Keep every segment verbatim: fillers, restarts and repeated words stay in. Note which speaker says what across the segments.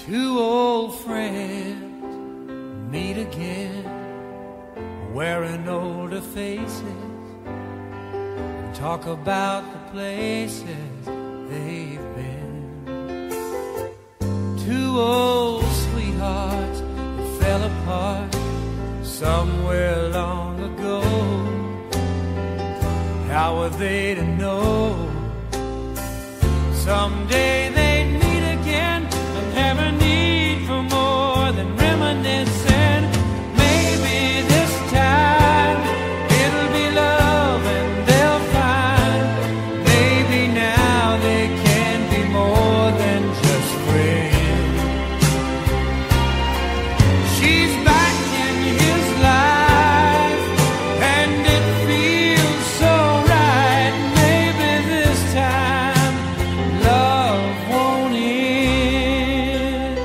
Speaker 1: Two old friends meet again, wearing older faces, and talk about the places they've been. Two old sweethearts that fell apart somewhere long ago. How were they to know someday they'd meet again and have a need for more than reminiscing? Maybe this time it'll be love and they'll find maybe now they can be more than just friends. She's back in his life and it feels so right. Maybe this time love won't end.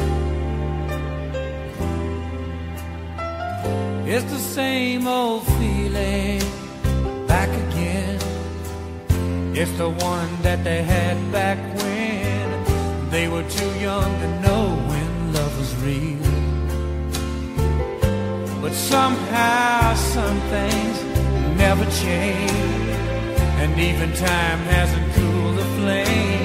Speaker 1: It's the same old feeling back again. It's the one that they had back when they were too young to know when love was real. But somehow some things never change, and even time hasn't cooled the flame.